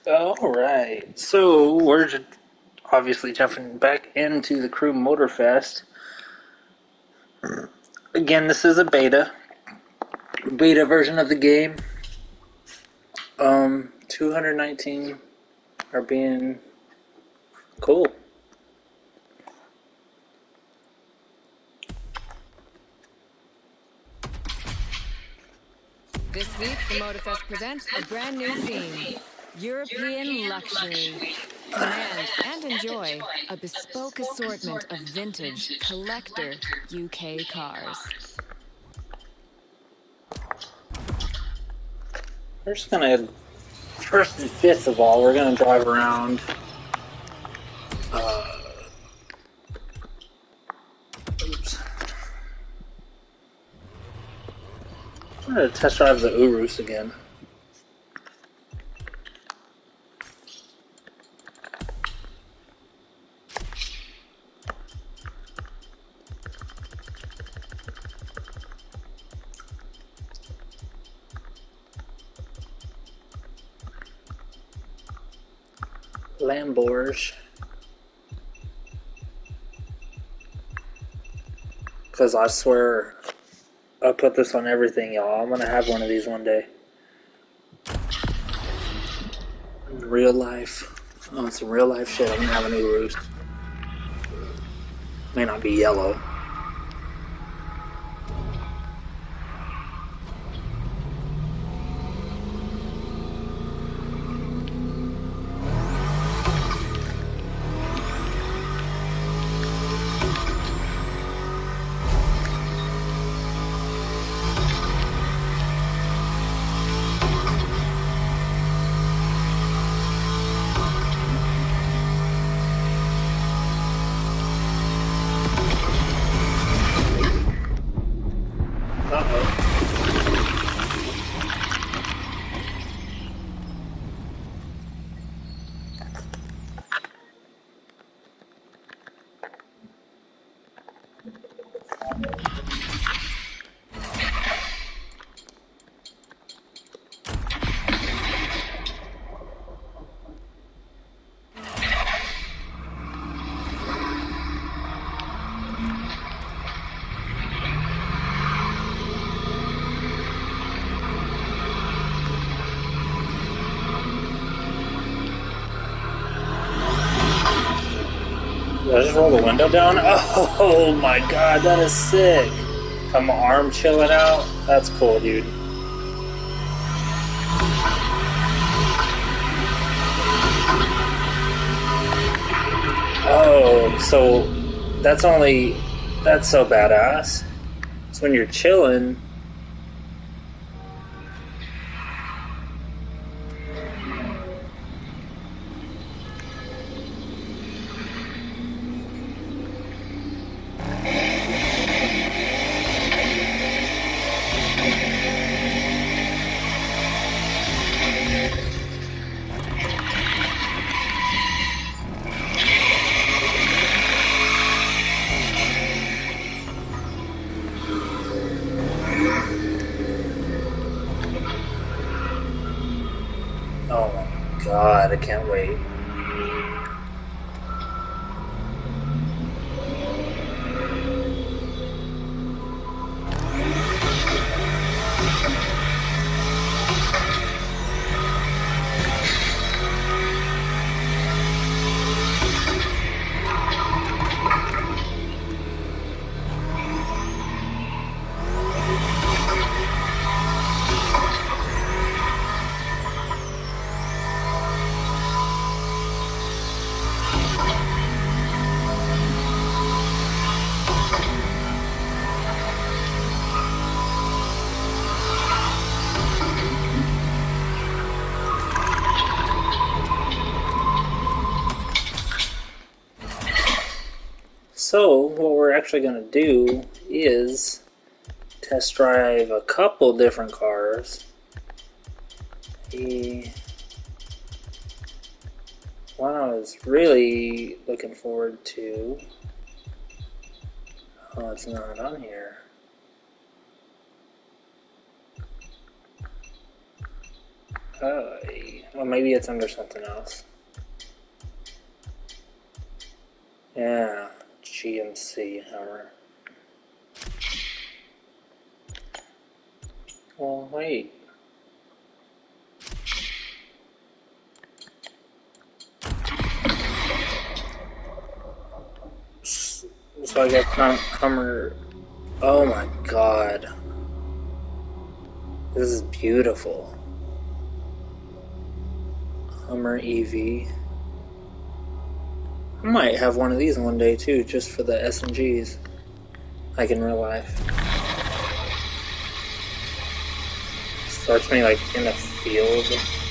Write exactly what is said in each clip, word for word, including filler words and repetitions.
Alright, so we're just obviously jumping back into the Crew Motorfest. Again, this is a beta. Beta version of the game. Um, two hundred nineteen are being cool. This week, the Motorfest presents a brand new theme, European luxury. Command and enjoy a bespoke assortment of vintage, collector U K cars. We're just gonna, first and fifth of all, we're gonna drive around. Uh, oops. I'm gonna test drive the Urus again. Lamborghini. Because I swear, I put this on everything, y'all. I'm gonna have one of these one day. In real life. Oh, it's real life shit. I'm gonna have an Urus. May not be yellow. Did I just roll the window down? Oh my god, that is sick. Got my arm chilling out. That's cool, dude. Oh, so that's only... That's so badass. It's when you're chilling. Oh my god, I can't wait. So, what we're actually going to do is test drive a couple different cars. The one I was really looking forward to... Oh, it's not on here. Uh, well, maybe it's under something else. Yeah, G M C Hummer. Well, wait. So I got hum Hummer. Oh my god. This is beautiful. Hummer E V. I might have one of these one day too, just for the S and Gs. Like in real life. Starts me like in a field.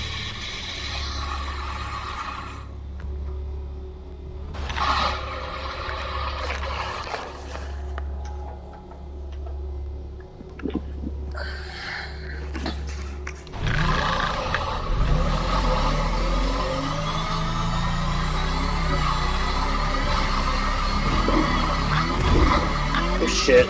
Oh shit.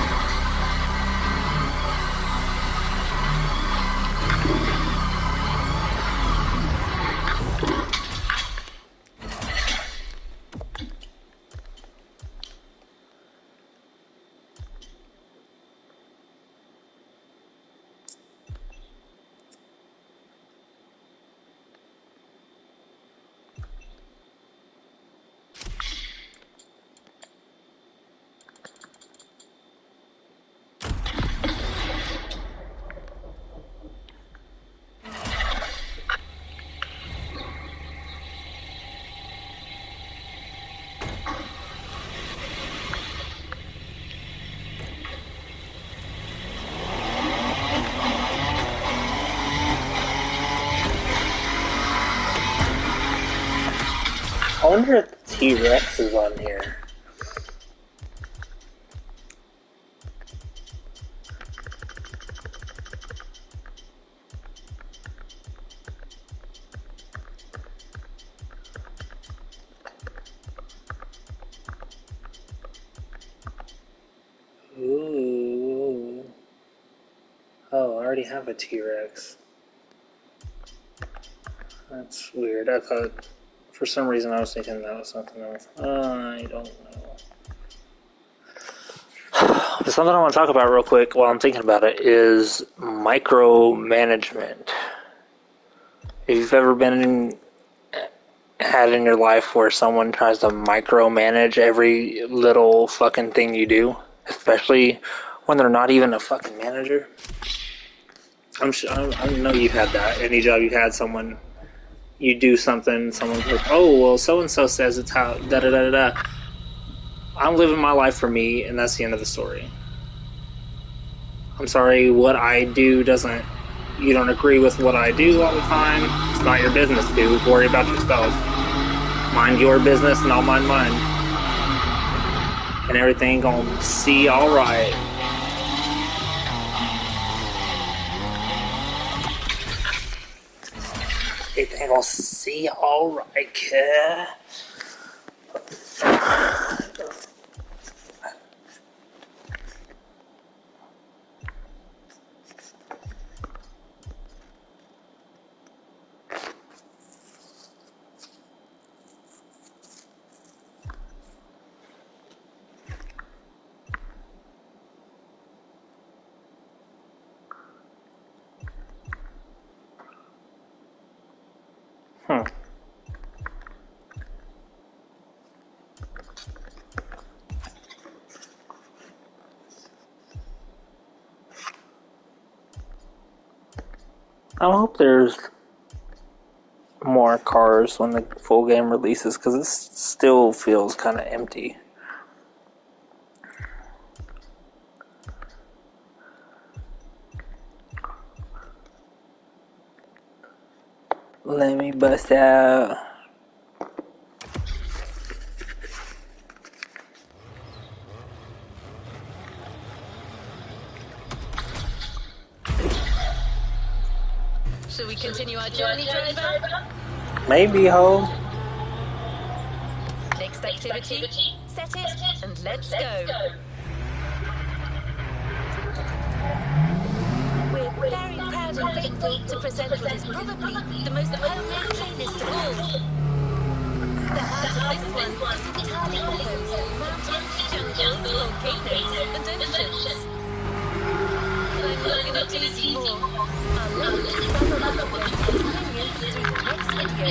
I wonder if the T-Rex is on here. Ooh. Oh, I already have a T-Rex. That's weird. I thought, for some reason, I was thinking that was something else. I don't know. Something I want to talk about real quick while I'm thinking about it is micromanagement. If you've ever been in, had in your life where someone tries to micromanage every little fucking thing you do, especially when they're not even a fucking manager. I'm sure, I know you've had that. Any job you've had, someone, you do something, someone's like, oh, well, so-and-so says it's how, da-da-da-da-da. I'm living my life for me, and that's the end of the story. I'm sorry, what I do doesn't, you don't agree with what I do all the time. It's not your business, dude. Worry about yourself. Mind your business, and I'll mind mine. And everything gonna see alright. Everything gonna see alright, kid. Hmm. I hope there's more cars when the full game releases, because it still feels kind of empty. Let me bust out. Shall we continue our journey, driver? Maybe, ho. Next activity, set it, and let's go. We're very proud proud and thankful to present what is probably the most homemade playlist of all. The heart of this one is entirely composed of mountains, jungles, volcanoes, and oceans. But I'm not gonna tease you more. I'll let you discover what you're going to experience through the next video.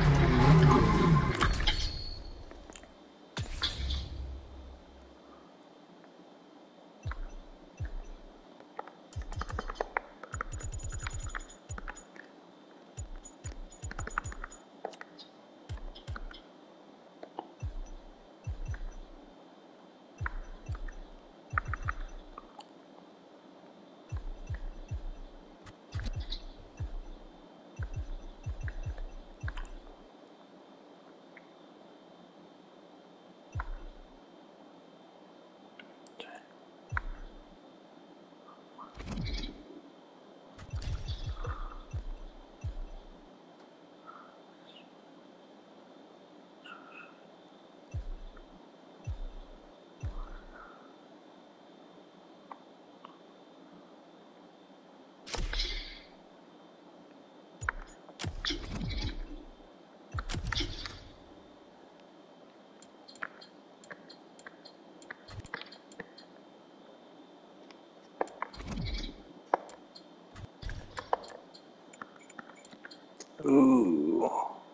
Ooh.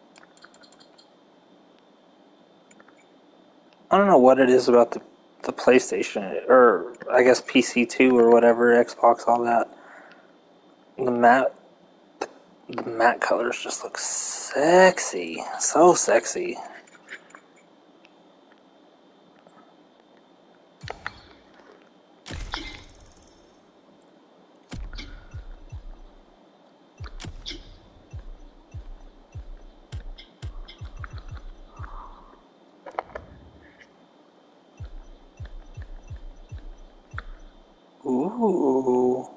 I don't know what it is about the, the PlayStation, or I guess P C two or whatever, Xbox, all that. The matte, the matte colors just look sexy. So sexy. Ooh.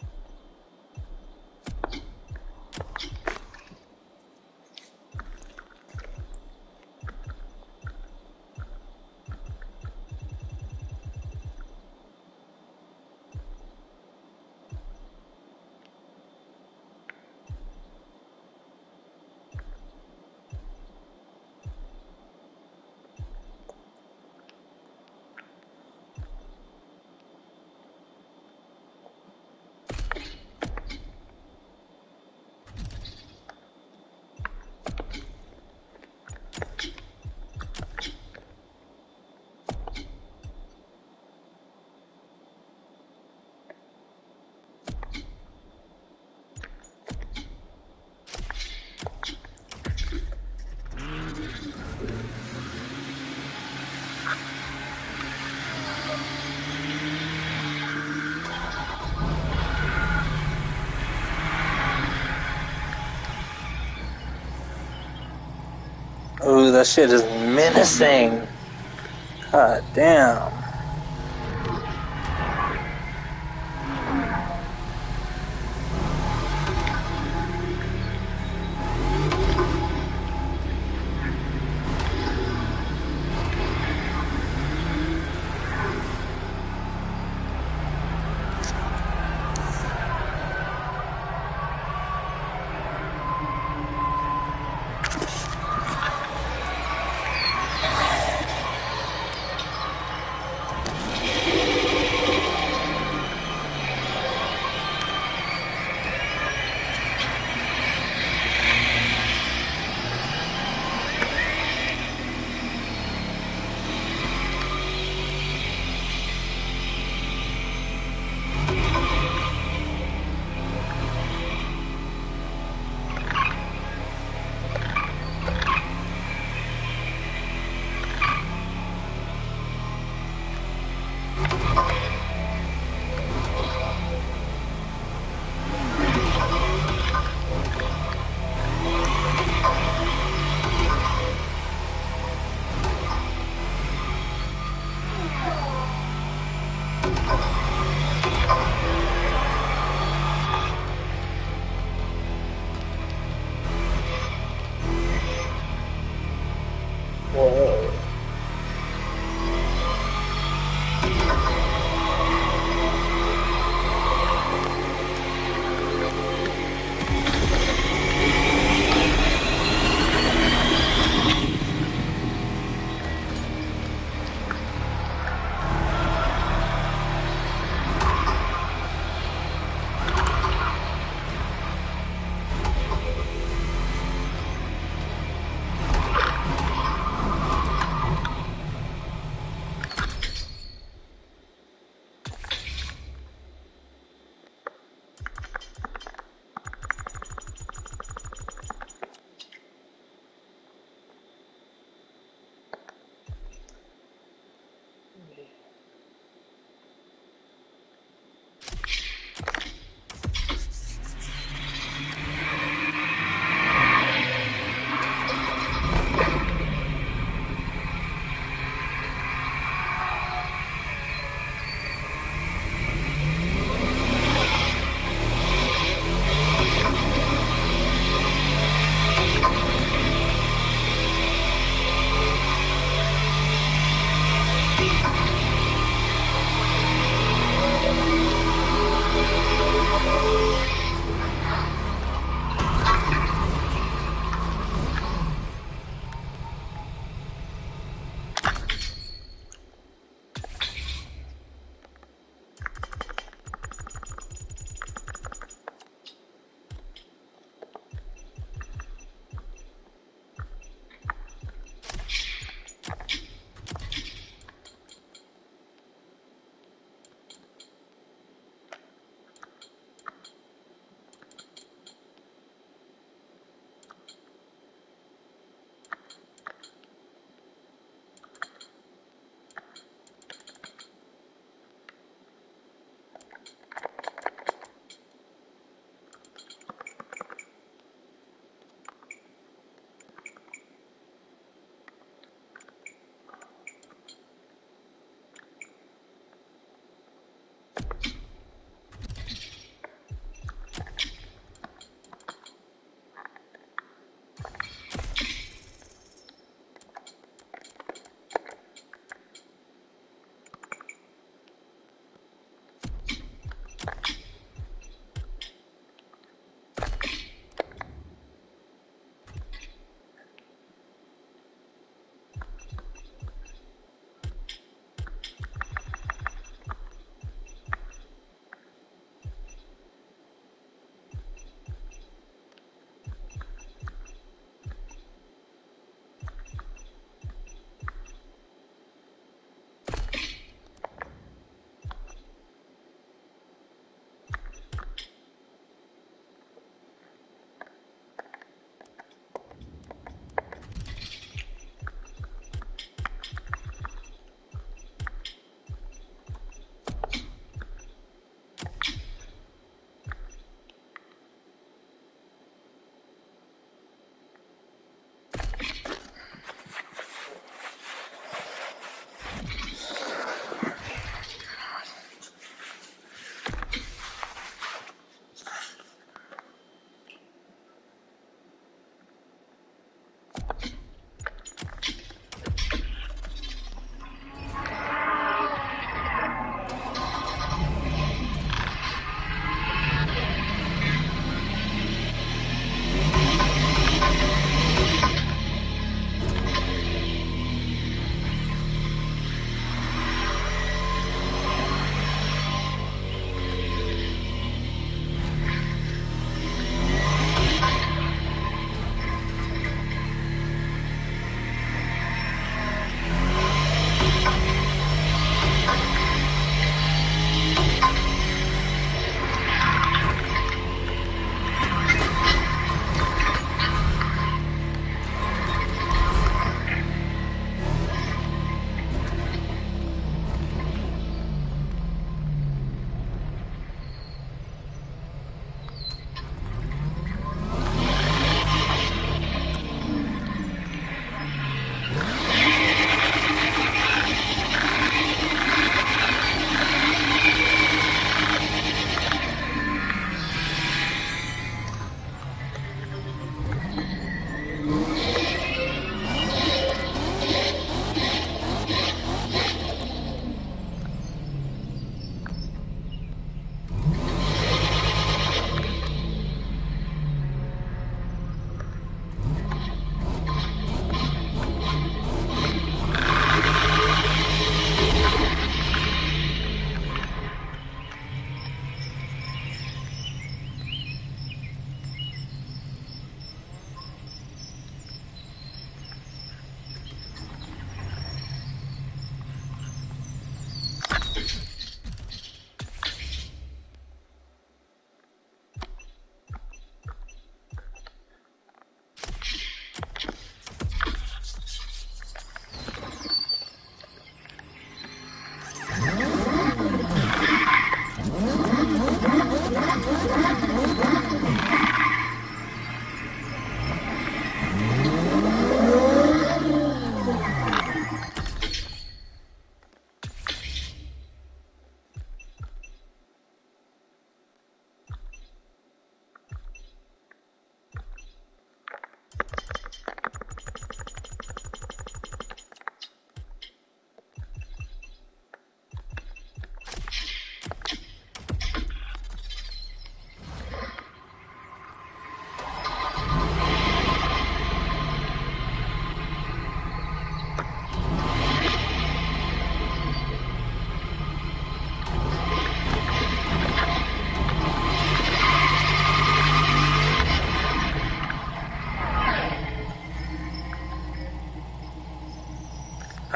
Ooh, that shit is menacing. God damn.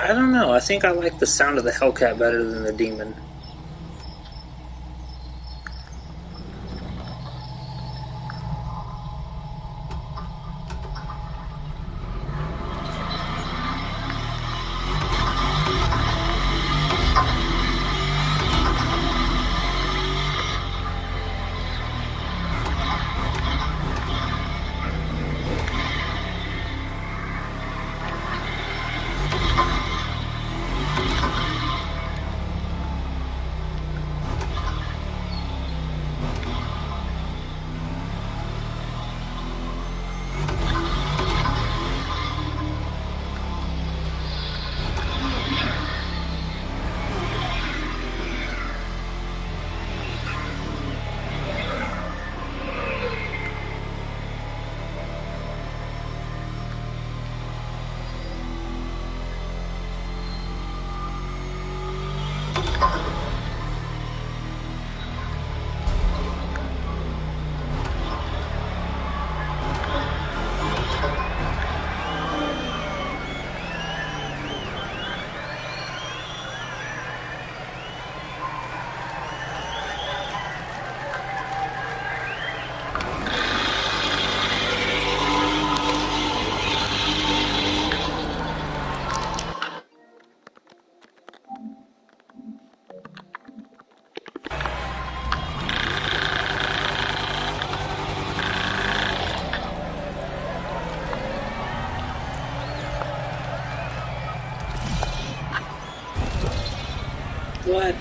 I don't know. I think I like the sound of the Hellcat better than the Demon. What?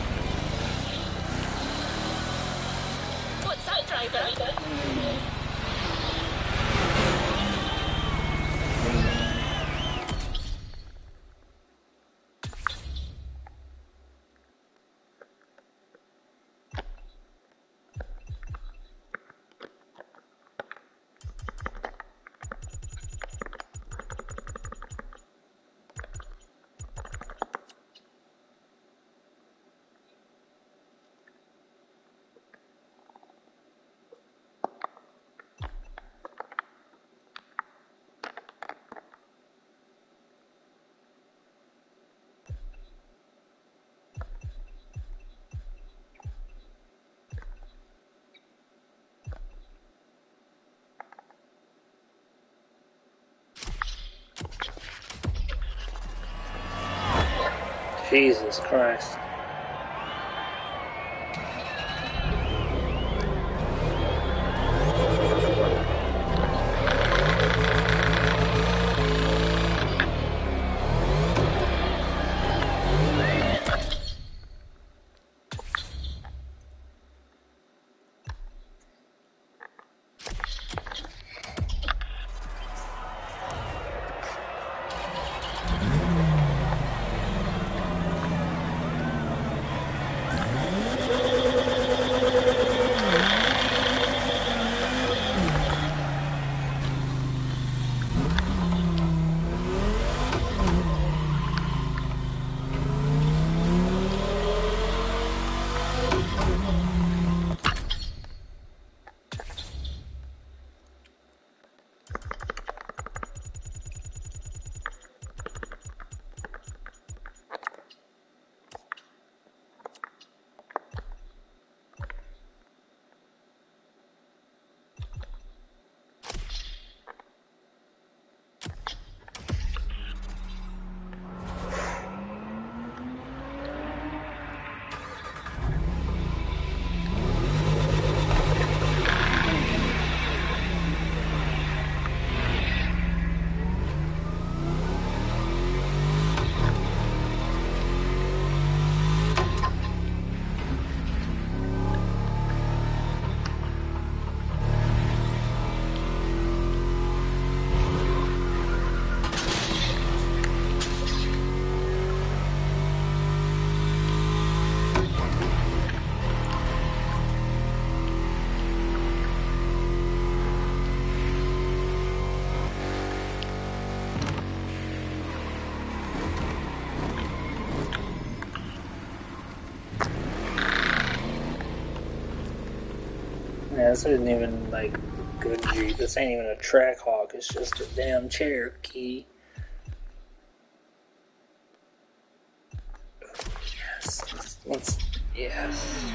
What's that, driver? Jesus Christ. Yeah, this isn't even like a good Jeep. This ain't even a Trackhawk. It's just a damn Cherokee. Let's, yes.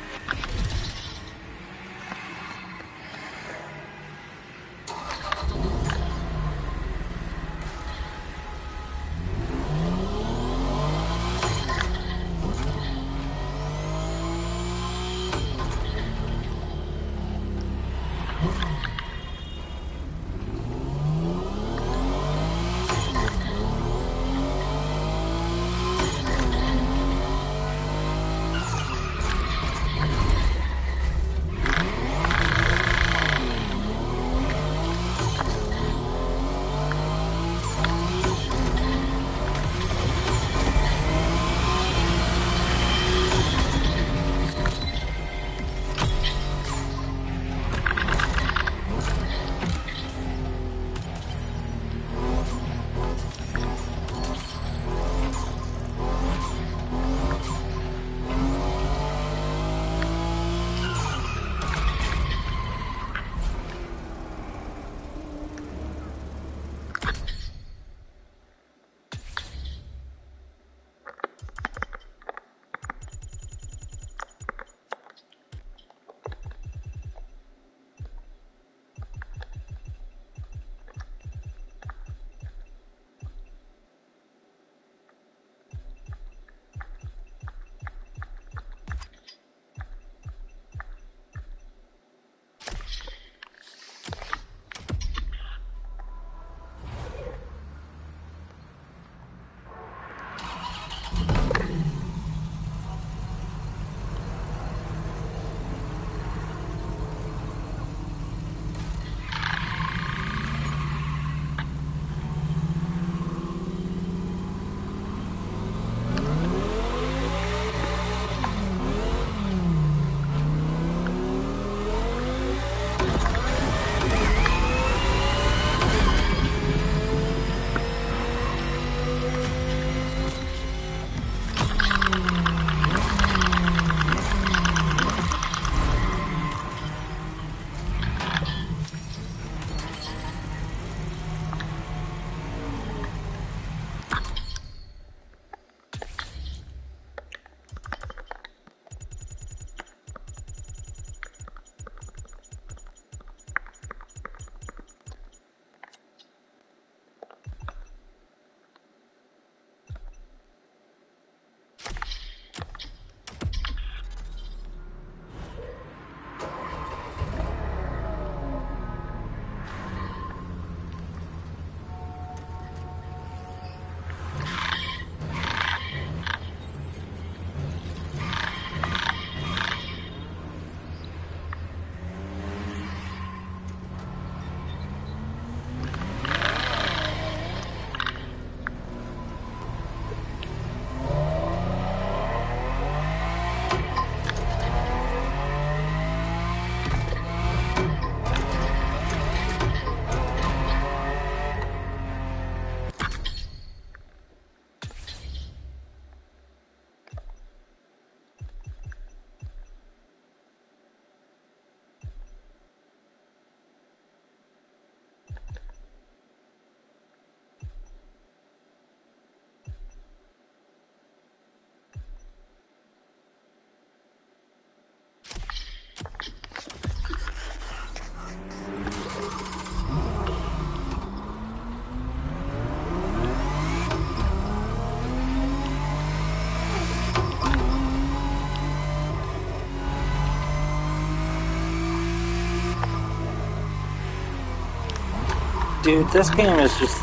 Dude, this game is just...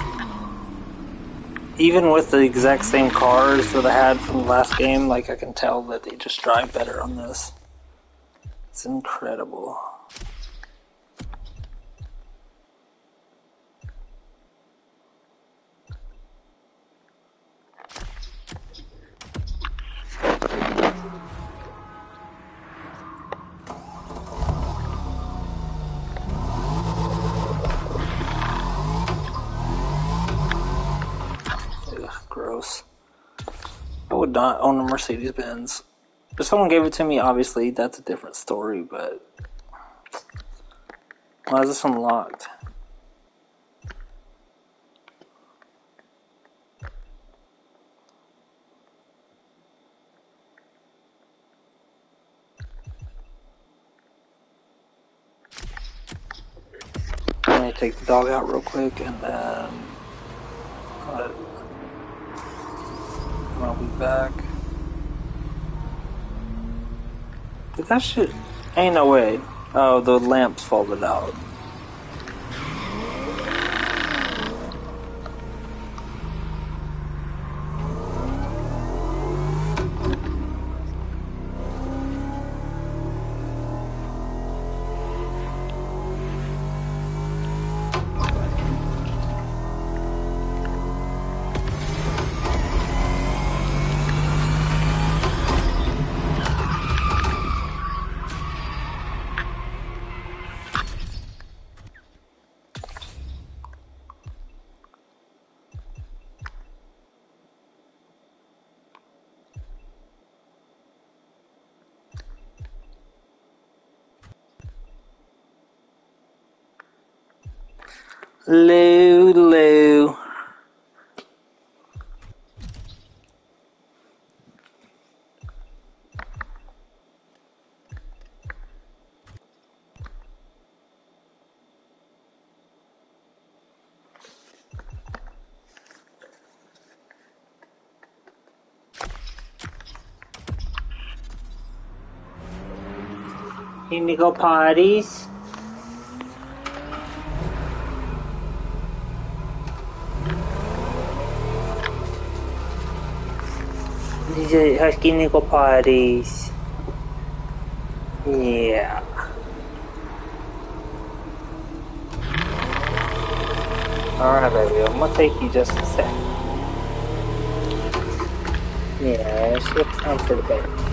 Even with the exact same cars that I had from the last game, like, I can tell that they just drive better on this. It's incredible. Ugh, gross. I would not own a Mercedes-Benz. If someone gave it to me, obviously, that's a different story, but... Why is this unlocked? me take the dog out real quick, and then uh, I'll be back. Did that shit? Ain't no way. Oh, the lamps folded out. Lou, Lou. You need to go parties? These are husky nickel parties. Yeah. Alright, baby, I'm gonna take you just a sec. Yeah, it's time for the bed.